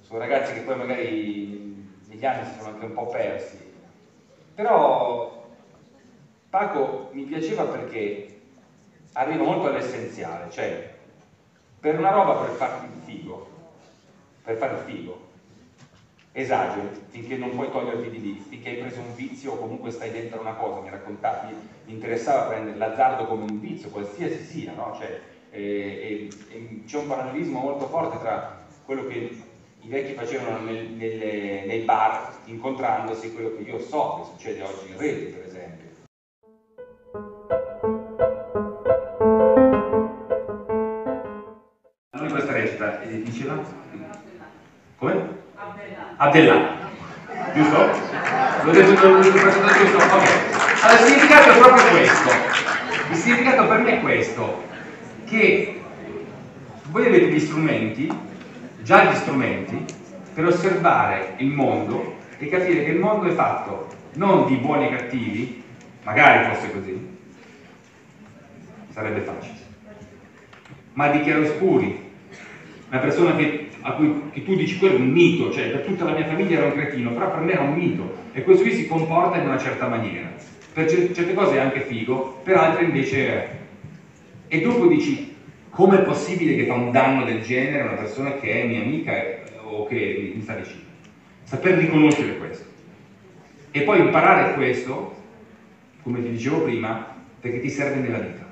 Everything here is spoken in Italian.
sono ragazzi che poi magari negli anni si sono anche un po' persi, però Paco mi piaceva perché arriva molto all'essenziale, cioè per una roba per farti il figo, per fare il figo, esageri finché non puoi toglierti di lì, finché hai preso un vizio o comunque stai dentro una cosa. Mi raccontavi, mi interessava prendere l'azzardo come un vizio, qualsiasi sia, no? Cioè, c'è un parallelismo molto forte tra quello che i vecchi facevano nei bar incontrandosi e quello che io so che succede oggi in rete, per esempio. Lui questa recita diceva? Come? Abdellà, giusto? L'ho detto giusto? Ok. Allora il significato è proprio questo. Il significato per me è questo, che voi avete gli strumenti, già gli strumenti, per osservare il mondo e capire che il mondo è fatto non di buoni e cattivi, magari fosse così, sarebbe facile, ma di chiaroscuri. Una persona che tu dici quello è un mito, cioè per tutta la mia famiglia era un cretino, però per me era un mito, e questo qui si comporta in una certa maniera. Per certe cose è anche figo, per altre invece è. E dopo dici, com'è possibile che fa un danno del genere a una persona che è mia amica o che mi sta vicino? Saper riconoscere questo. E poi imparare questo, come ti dicevo prima, perché ti serve nella vita.